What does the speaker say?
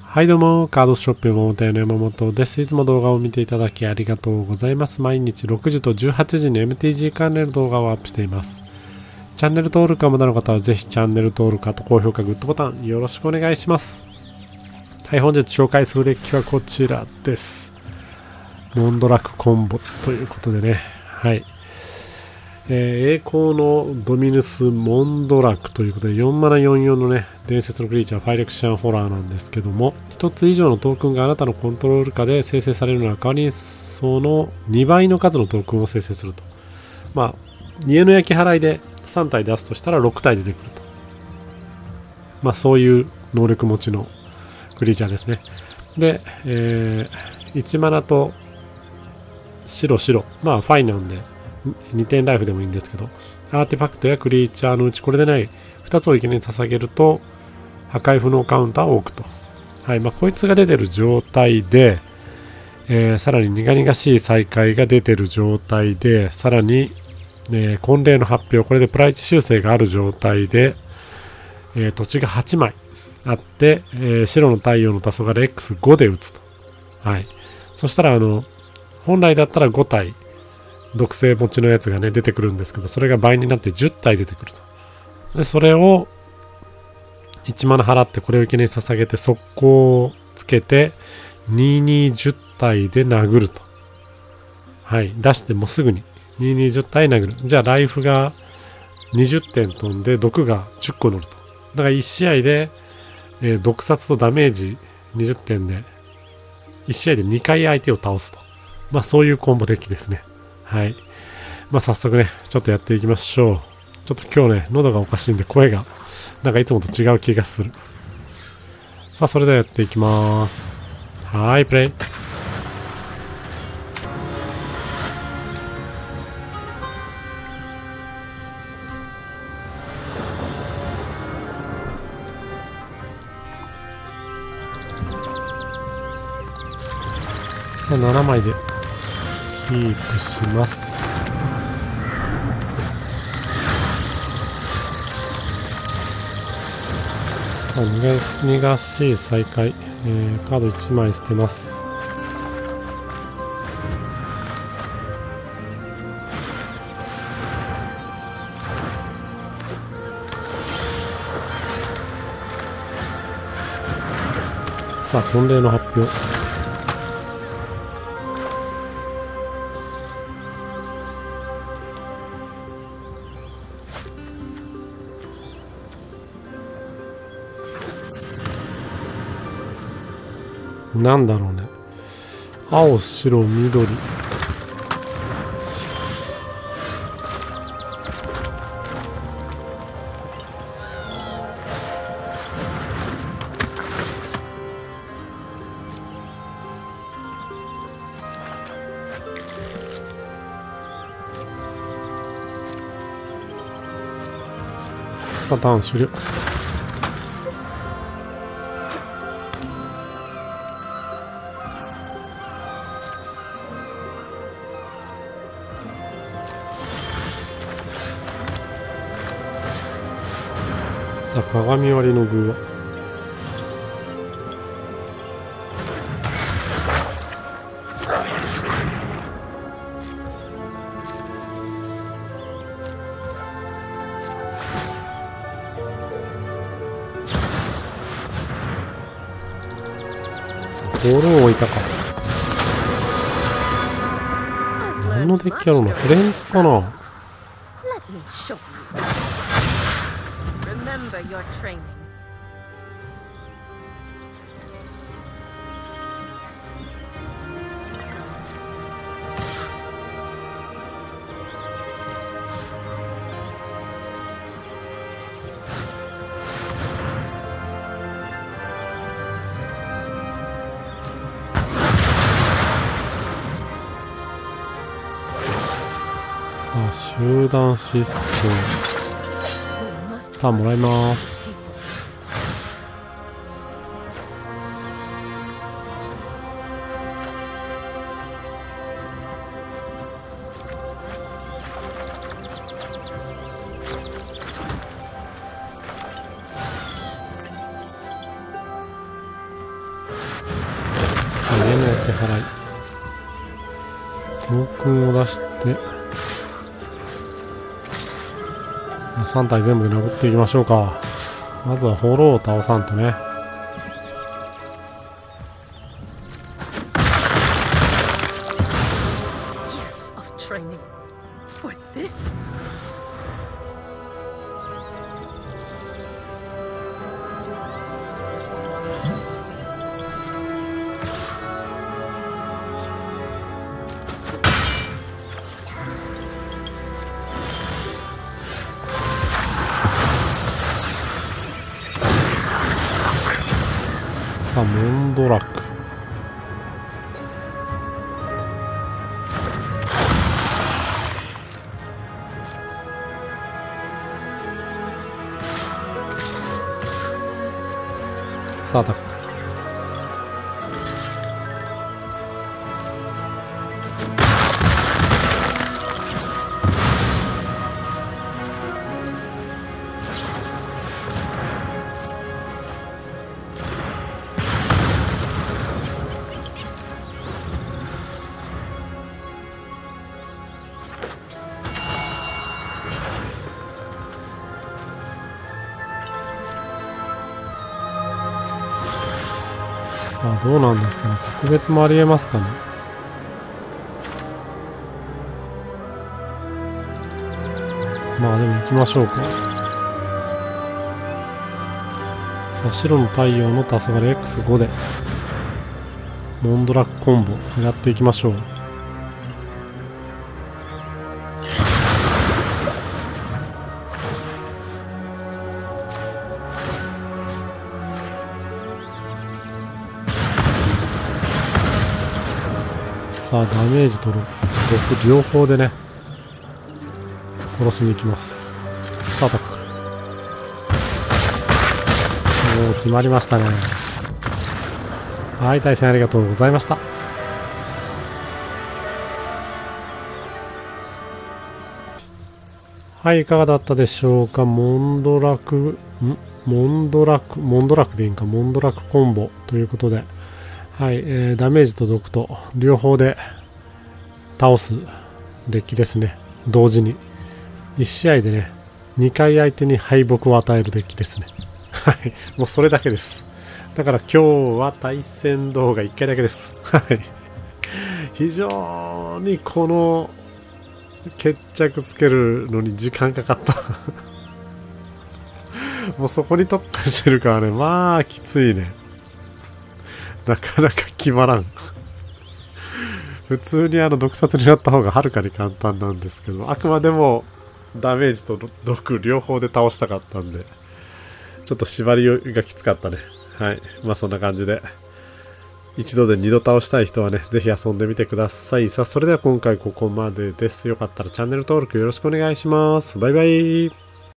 はいどうも、カードショップ山本屋の山本です。いつも動画を見ていただきありがとうございます。毎日6時と18時に MTG 関連の動画をアップしています。チャンネル登録がまだの方はぜひチャンネル登録、あと高評価、グッドボタンよろしくお願いします。はい、本日紹介するデッキはこちらです。モンドラクコンボということでね、はい。栄光のドミヌス・モンドラクということで4マナ44のね伝説のクリーチャーファイレクシャンホラーなんですけども、1つ以上のトークンがあなたのコントロール下で生成されるのは代わりにその2倍の数のトークンを生成すると。まあ家の焼き払いで3体出すとしたら6体出てくると。まあそういう能力持ちのクリーチャーですね。で、1マナと白まあファイなんで2点ライフでもいいんですけど、アーティファクトやクリーチャーのうちこれでない2つを生贄に捧げると破壊不能カウンターを置くと。はい、まあこいつが出てる状態で、さらに苦々しい再開が出てる状態で、さらに、婚礼の発表、これでプライチ修正がある状態で、土地が8枚あって、白の太陽の黄昏 X5 で打つと。はい、そしたら本来だったら5体毒性持ちのやつがね出てくるんですけど、それが倍になって10体出てくると。でそれを1マナ払ってこれを生贄に捧げて速攻をつけて2210体で殴ると。はい、出してもうすぐに2210体殴る。じゃあライフが20点飛んで毒が10個乗ると。だから1試合で、毒殺とダメージ20点で1試合で2回相手を倒すと。まあそういうコンボデッキですね。はい。まあ早速ね、ちょっとやっていきましょう。ちょっと今日ね、喉がおかしいんで声がなんかいつもと違う気がする。さあ、それではやっていきます。はい、プレイ。さあ、7枚でキープします。さあ、苦しい再開、カード1枚捨てます。さあ、婚礼の発表。なんだろうね。青、白、緑。さあ、ターン終了。さあ、鏡割りの具はボールを置いたか。何のデッキやろうな。フレンズかな。 Remember your training. さあ、集団失踪。ターンもらいます。 さあ、家のお手払い。トークンを出して、3体全部で殴っていきましょうか。まずはホローを倒さんとね。さあ、モンドラック。さあ、アタック。さあ、どうなんですかね。特別もありえますかね。まあでも行きましょうか。さあ、白の太陽の黄昏 X5 でモンドラックコンボやっていきましょう。さあ、ダメージと毒両方でね、殺しに行きます。さあ、アタック。おお、決まりましたね。はい、対戦ありがとうございました。はい、いかがだったでしょうか。モンドラクでいいんか、モンドラクコンボということで、はい、ダメージと毒と両方で倒すデッキですね。同時に1試合でね、2回相手に敗北を与えるデッキですね。はい、もうそれだけです。だから今日は対戦動画1回だけです。はい、非常にこの決着つけるのに時間かかったもうそこに特化してるからね、まあきついね。なかなか決まらん普通に毒殺になった方がはるかに簡単なんですけど、あくまでもダメージと毒両方で倒したかったんで、ちょっと縛りがきつかったね。はい、まあそんな感じで、一度で二度倒したい人はね、ぜひ遊んでみてください。さあ、それでは今回ここまでです。よかったらチャンネル登録よろしくお願いします。バイバイ。